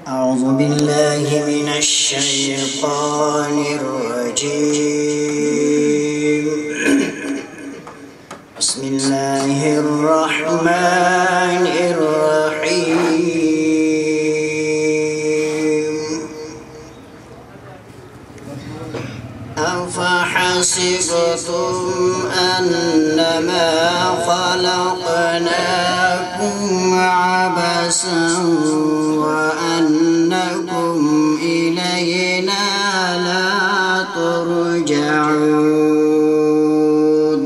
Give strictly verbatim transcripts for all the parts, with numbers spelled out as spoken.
أعوذ بالله من الشيطان الرجيم بسم الله الرحمن الرحيم أفحسبتم أنما خلقناكم عبثا وأنكم إلينا لا ترجعون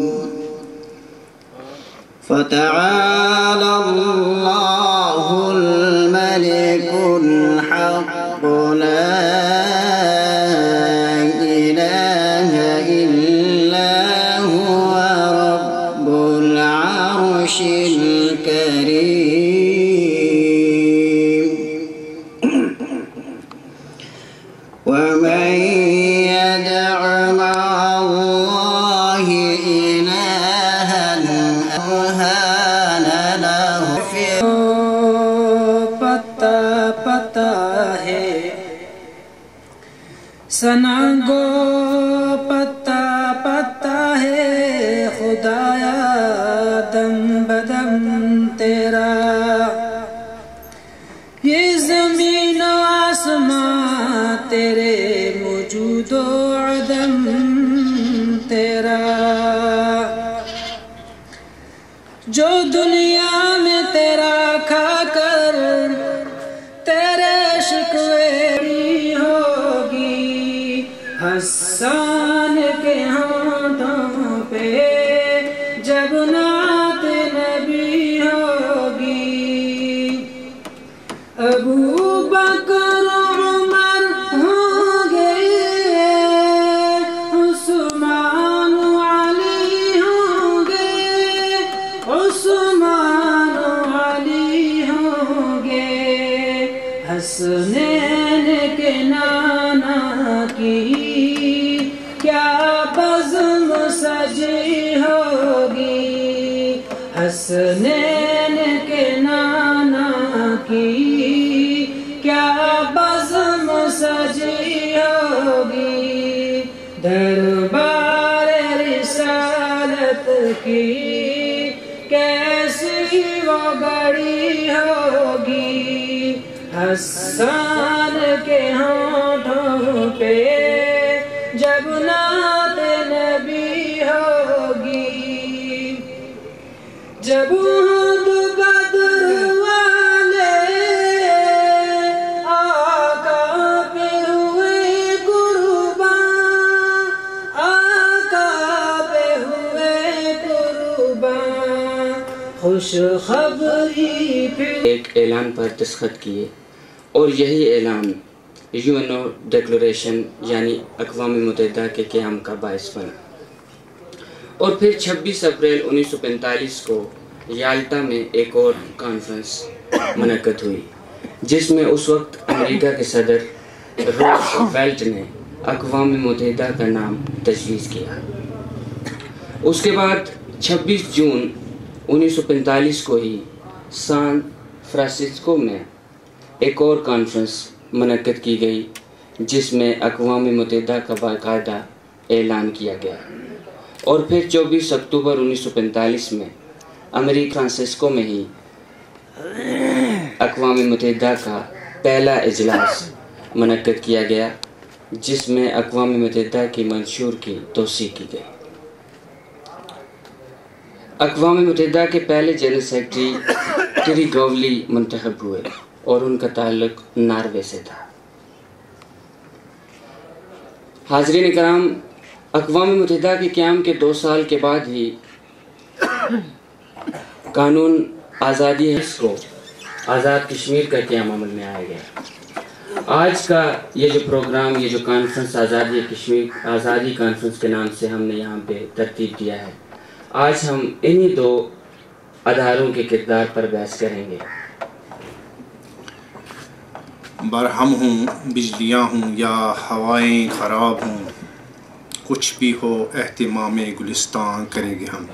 فتعالى الله الملك الحق لا إله إلا هو رب العرش الكريم ومن يدع مع الله إلها أوهان له پتا پتا ہے سنا گو پتا پتا ہے خدایا دم بدم تیرا یہ زمین و آسمان تیرے موجود و عدم تیرا جو دنیا میں تیرا کھا کر تیرے شکوے ہوگی حسان کے ہاتھوں پہ جب نعت نبی ہوگی ابو بکر عمر ہوں گے عثمان علی ہوں گے عثمان علی ہوں گے حسنین کے نانا کی کیا بزم سجی ہوگی حسنین کے نانا کی کیا بزم سجی ہوگی دربار رسالت کی کیسی وہ گڑی ہوگی حسان کے ہاتھوں پہ جب نعت نبی ہوگی جب احد بدر والے آقا پہ ہوئے قربان آقا پہ ہوئے قربان خوش خبری پھر ایک اعلان پر دستخط کیے اور یہی اعلان یو این او ڈیکلریشن یعنی اقوام متحدہ کے قیام کا باعث بنا اور پھر چھبیس اپریل انیس سو پینتالیس کو یالٹا میں ایک اور کانفرنس منعقد ہوئی جس میں اس وقت امریکہ کے صدر روز ویلٹ نے اقوام متحدہ کا نام تجویز کیا۔ اس کے بعد چھبیس جون انیس سو پینتالیس کو ہی سان فرانسسکو میں ایک اور کانفرنس منعقد کی گئی جس میں اقوام متحدہ کا باقاعدہ اعلان کیا گیا اور پھر چوبیس اکتوبر انیس سو پینتالیس میں امریکہ فرانسسکو میں ہی اقوام متحدہ کا پہلا اجلاس منعقد کیا گیا جس میں اقوام متحدہ کی منشور کی توثیق کی گئی۔ اقوام متحدہ کے پہلے جنرل سیکرٹری ٹری گولی منتخب ہوئے اور ان کا تعلق ناروے سے تھا۔ حاضرین کرام، اقوام متحدہ کے قیام کے دو سال کے بعد ہی قانون آزادی کو آزاد کشمیر کا قیام عمل میں آیا گیا۔ آج کا یہ جو پروگرام، یہ جو کانفرنس آزادی کشمیر آزادی کانفرنس کے نام سے ہم نے یہاں پہ ترتیب دیا ہے، آج ہم انہی دو اداروں کے کردار پر بحث کریں گے۔ برہم ہوں، بجلیاں ہوں یا ہوائیں خراب ہوں، کچھ بھی ہو اہتمام گلستان کریں گے ہم۔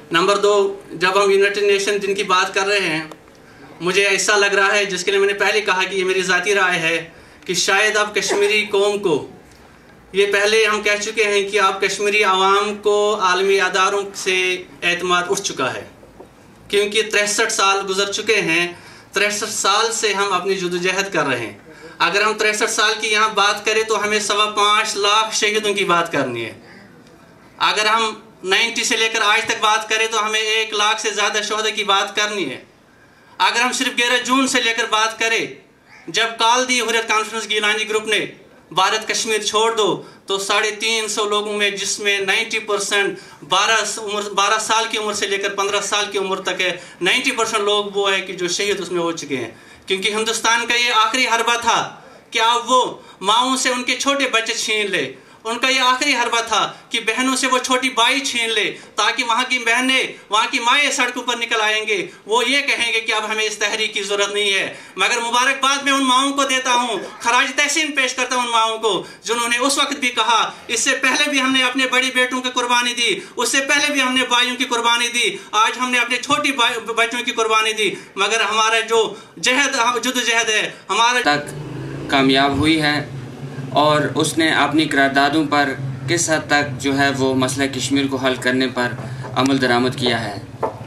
نمبر دو، جب ہم یونائٹڈ نیشن دن کی بات کر رہے ہیں، مجھے ایسا لگ رہا ہے، جس کے لیے میں نے پہلے کہا کہ یہ میری ذاتی رائے ہے، کہ شاید اب کشمیری قوم کو، یہ پہلے ہم کہہ چکے ہیں کہ اب کشمیری عوام کو عالمی اداروں سے اعتماد اٹھ چکا ہے، کیونکہ تریسٹھ سال گزر چکے ہیں. تریسٹھ سال سے ہم اپنی جدوجہد کر رہے ہیں. اگر ہم تریسٹھ سال کی یہاں بات کریں تو ہمیں سوا پانچ لاکھ شہیدوں کی بات کرنی ہے. اگر ہم نائنٹی سے لے کر آج تک بات کریں تو ہمیں ایک لاکھ سے زیادہ شہداء کی بات کرنی ہے. اگر ہم صرف گیارہ جون سے لے کر بات کریں، جب کال دی حریت کانفرنس گیلانی گروپ نے بھارت کشمیر چھوڑ دو، تو ساڑھے تین سو لوگوں میں، جس میں نائنٹی پرسنٹ بارہ عمر بارہ سال کی عمر سے لے کر پندرہ سال کی عمر تک ہے، نائنٹی پرسنٹ لوگ وہ ہے کہ جو شہید اس میں ہو چکے ہیں. کیونکہ ہندوستان کا یہ آخری حربہ تھا کہ اب وہ ماؤں سے ان کے چھوٹے بچے چھین لے. ان کا یہ آخری حربہ تھا کہ بہنوں سے وہ چھوٹی بائی چھین لے، تاکہ وہاں کی بہنیں، وہاں کی مائیں سڑکوں پر نکل آئیں گے، وہ یہ کہیں گے کہ اب ہمیں اس تحریک کی ضرورت نہیں ہے. مگر مبارکباد میں ان ماؤں کو دیتا ہوں، خراج تحسین پیش کرتا ہوں ان ماؤں کو، جنہوں نے اس وقت بھی کہا، اس سے پہلے بھی ہم نے اپنے بڑی بیٹوں کی قربانی دی، اس سے پہلے بھی ہم نے بھائیوں کی قربانی دی، آج ہم نے اپنے چھوٹی بچوں کی قربانی دی، مگر ہمارا جو جہد جدوجہد ہے ہمارا تک کامیاب ہوئی ہے، اور اس نے اپنی قراردادوں پر کس حد تک جو ہے وہ مسئلہ کشمیر کو حل کرنے پر عمل درآمد کیا ہے.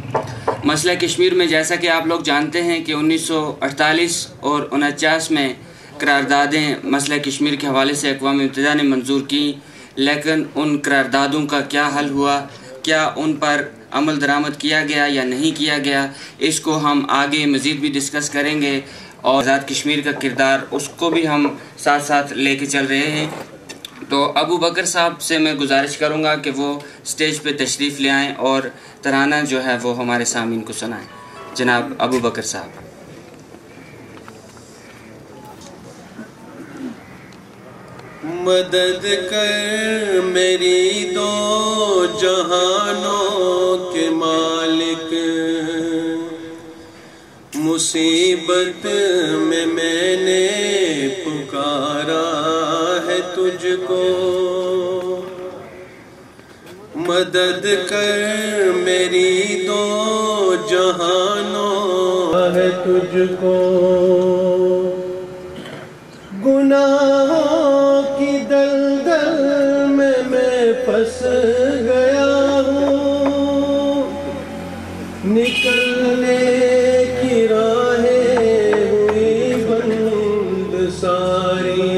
مسئلہ کشمیر میں جیسا کہ آپ لوگ جانتے ہیں کہ انیس سو اڑتالیس اور انچاس میں قراردادیں مسئلہ کشمیر کے حوالے سے اقوام متحدہ نے منظور کی، لیکن ان قراردادوں کا کیا حل ہوا، کیا ان پر عمل درآمد کیا گیا یا نہیں کیا گیا، اس کو ہم آگے مزید بھی ڈسکس کریں گے. اور آزاد کشمیر کا کردار، اس کو بھی ہم ساتھ ساتھ لے کے چل رہے ہیں. تو ابو بکر صاحب سے میں گزارش کروں گا کہ وہ سٹیج پہ تشریف لے آئیں اور ترانہ جو ہے وہ ہمارے سامعین کو سنائیں. جناب ابو بکر صاحب. مدد کر میری دو جہانوں کے مالک، مصیبت میں میں نے پکارا ہے تجھ کو. مدد کر میری دو جہانوں ہے تجھ کو. گناہوں کی دلدل میں میں پھنس گیا ہوں، نکلنے کی راہیں ہوئی بند ساری.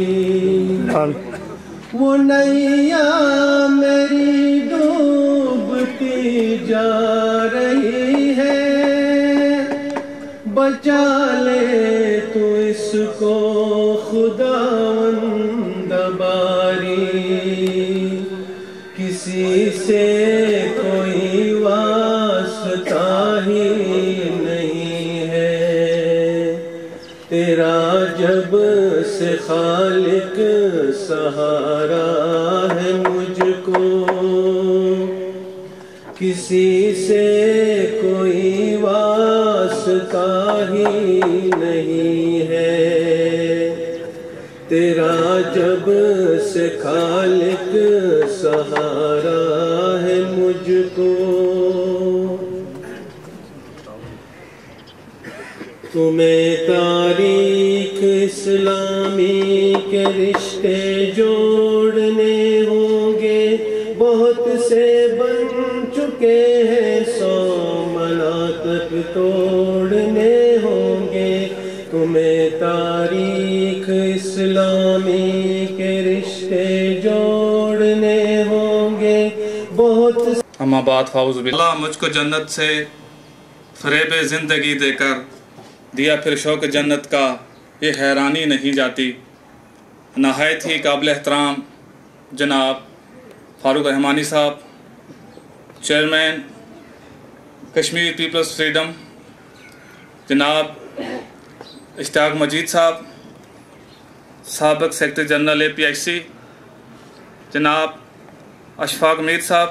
وہ نیا میری ڈوبتی جا رہی ہے، بچا لے تو اس کو خداوند باری. کسی سے کوئی واسطہ ہی نہیں ہے، تیرا جب سے خالق سہارا ہے مجھ کو. کسی سے کوئی واسطہ ہی نہیں ہے، تیرا جب سے خالق سہارا ہے مجھ کو. تمہیں تاریخ اسلامی کے رشتے جوڑنے ہوں گے، بہت سے بن چکے ہیں، سو ملا تک توڑنے ہوں گے. تمہیں تاریخ اسلامی کے رشتے جوڑنے ہوں گے، بہت. اما بعد فاعوذ باللہ. اللہ مجھ کو جنت سے فریب زندگی دے کر دیا پھر شوق جنت کا، یہ حیرانی نہیں جاتی. نہایت ہی قابل احترام جناب فاروق رحمانی صاحب، چیئرمین کشمیر پیپلز فریڈم، جناب اشتیاق مجید صاحب، سابق secretary general A P H C, جناب اشفاق میر صاحب،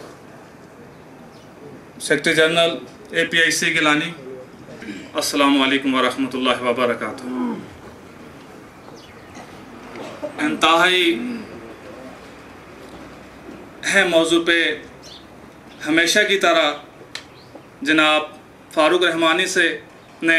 secretary general A P H C Geelani. السلام علیکم ورحمۃ اللہ وبرکاتہ. انتہائی اہم موضوع پہ ہمیشہ کی طرح جناب فاروق رحمانی سے نے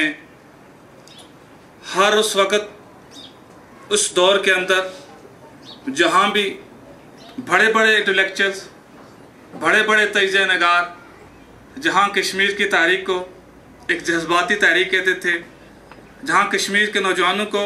ہر اس وقت اس دور کے اندر جہاں بھی بڑے بڑے انٹلیکچوئلز، بڑے بڑے تجزیہ نگار جہاں کشمیر کی تحریک کو ایک جذباتی تحریک کہتے تھے، جہاں کشمیر کے نوجوانوں کو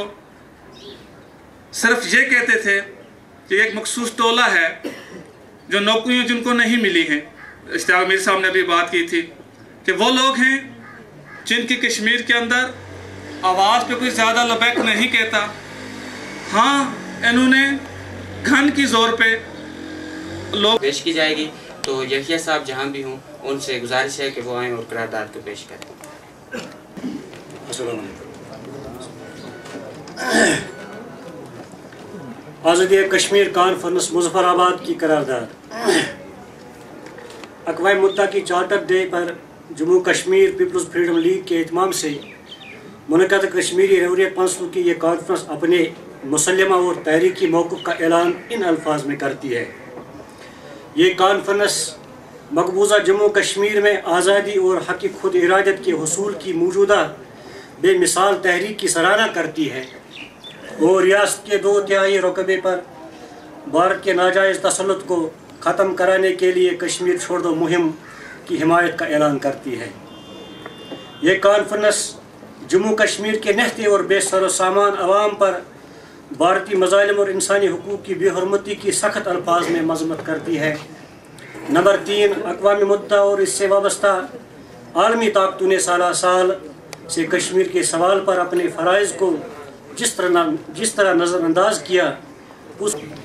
صرف یہ کہتے تھے کہ ایک مخصوص ٹولہ ہے جو نوکریاں جن کو نہیں ملی ہیں، اشتیاق میر صاحب نے بھی بات کی تھی کہ وہ لوگ ہیں جن کی کشمیر کے اندر آواز پہ کوئی زیادہ لبیک نہیں کہتا، ہاں انہوں نے گھن کی زور پہ لوگ پیش کی جائے گی۔ تو یحییٰ صاحب جہاں بھی ہوں ان سے گزارش ہے کہ وہ آئیں اور قرارداد کو پیش کریں۔ السلام علیکم۔ آزادی کشمیر کانفرنس مظفرآباد کی قرارداد۔ اقوام متحدہ کی چارٹر ڈے پر Jammu Kashmir people's freedom league کے اہتمام سے منعقدہ کشمیری حریت کونسل کی یہ کانفرنس اپنے مسلمہ اور تحریکی موقف کا اعلان ان الفاظ میں کرتی ہے۔ یہ کانفرنس مقبوضہ جموں کشمیر میں آزادی اور حق خود ارادت کے حصول کی موجودہ بے مثال تحریک کی سراہنا کرتی ہے اور ریاست کے دو تہائی رقبے پر بھارت کے ناجائز تسلط کو ختم کرانے کے لیے کشمیر چھوڑ دو مہم کی حمایت کا اعلان کرتی ہے۔ یہ کانفرنس جموں کشمیر کے نہتے اور بے سر و سامان عوام پر بھارتی مظالم اور انسانی حقوق کی بے حرمتی کی سخت الفاظ میں مذمت کرتی ہے۔ نمبر تین، اقوام متحدہ اور اس سے وابستہ عالمی طاقتوں نے سالہ سال سے کشمیر کے سوال پر اپنے فرائض کو جس طرح جس طرح نظر انداز کیا اس